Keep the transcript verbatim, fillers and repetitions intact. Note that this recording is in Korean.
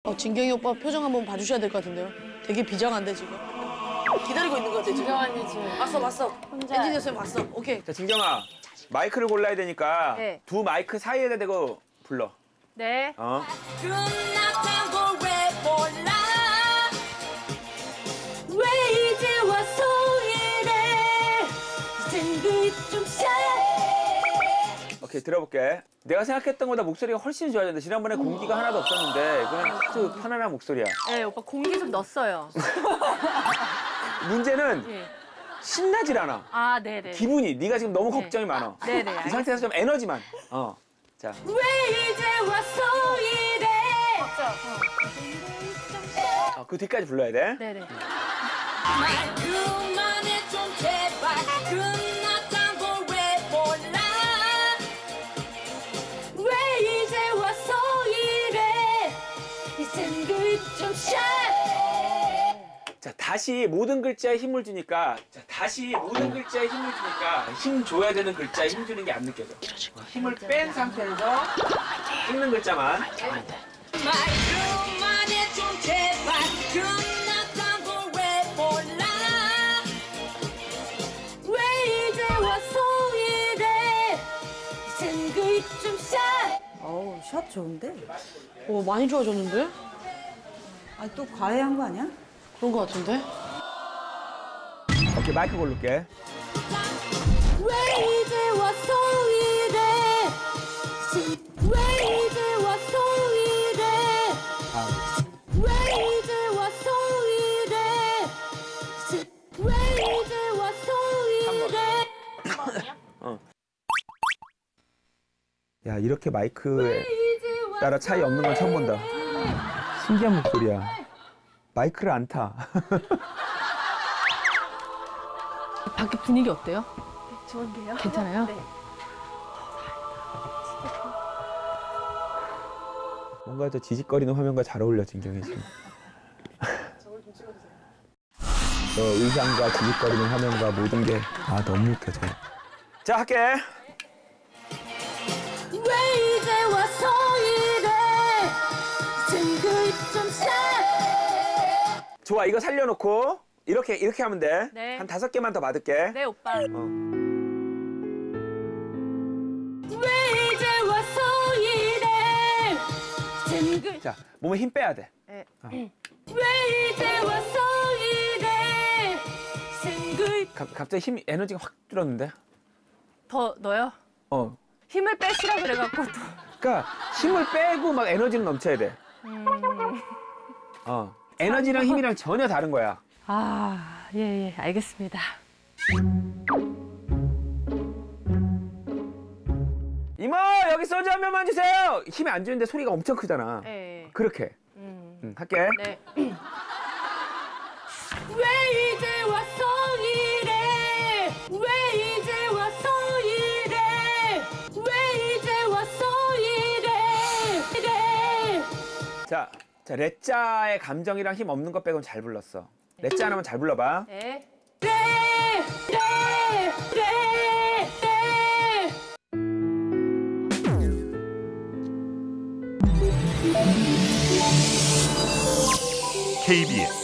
어, 진경이 오빠 표정 한번 봐주셔야 될 것 같은데요. 되게 비장한데 지금. 기다리고 있는 것 같아 지금. 진경 언니 지금. 봤어 봤어. 혼자. 엔지니어 쌤 봤어. 오케이. 자, 진경아. 마이크를 골라야 되니까 네. 두 마이크 사이에다 대고 불러. 네. 어. 끝났다고 왜 몰라 왜 이제 와서 이래 이젠 그좀 샤 오케이, 들어볼게. 내가 생각했던 것보다 목소리가 훨씬 좋아졌는데 지난번에 공기가 하나도 없었는데 이거는 아주 편안한 목소리야. 네, 오빠 공기 좀 넣었어요. 문제는 예. 신나질 않아. 아, 네네. 기분이. 네가 지금 너무 네. 걱정이 많아. 네네. 이 상태에서 좀 에너지만. 어. 자. 왜 이제 와서 이래 어, 그 뒤까지 불러야 돼. 네네. 말 그만해 좀 제발 끝났다고 왜 몰라 왜 이제 와서 이래 이젠 그좀 샤 자, 다시 모든 글자에 힘을 주니까 자, 다시 모든 글자에 힘을 주니까 힘 줘야 되는 글자에 힘 주는 게 안 느껴져. 힘을 뺀 상태에서 찍는 글자만. 말 그만해 좀 제발 끝났다고 왜 몰라 왜 이제 와서 이래 이젠 그좀 샤 어우, 샷 좋은데? 오 많이 좋아졌는데? 아, 또 과외한 거 아니야? 그런 것 같은데? 오케이, 마이크 고를게. 왜 이제 와서 이래 왜 이제 와서 이래 아, 왜 이제 와서 이래 왜 이제 와서 이래 어. 야, 이렇게 마이크에 따라 차이 없는 건 처음 본다. 신기한 목소리야. 마이크를 안 타. 밖에 분위기 어때요? 좋은데요? 괜찮아요? 네. 뭔가 저 지직거리는 화면과 잘 어울려, 진경이 지금. 저 의상과 지직거리는 화면과 모든 게 아, 너무 웃겨져. 자, 할게. 왜 이제 와서 이래 이젠 그좀 샤 좋아, 이거 살려놓고 이렇게 이렇게 하면 돼. 네. 한 다섯 개만 더 받을게. 네, 오빠. 어. 왜 이제 와서 이래 이젠 그 자, 몸에 힘 빼야 돼. 네. 어. 왜 이제 와서 이래 이젠 그 가, 갑자기 힘 에너지가 확 줄었는데. 더 넣어요? 어. 힘을 빼시라 그래갖고 또. 그러니까 힘을 빼고 막 에너지는 넘쳐야 돼. 음. 어. 에너지랑 힘이랑 전혀 다른 거야. 아, 예, 예, 알겠습니다. 이모, 여기 소주 한 병만 주세요. 힘이 안 주는데 소리가 엄청 크잖아. 네. 그렇게. 음. 응, 할게. 네. 왜 이제 와서 이래 왜 이제 와서 이래 왜 이제 와서 이래 이래 자, 자, 레짜의 감정이랑 힘 없는 것 빼고는 잘 불렀어. 레짜 하나만 잘 불러봐. 네. 네, 네, 네, 네. 케이비에스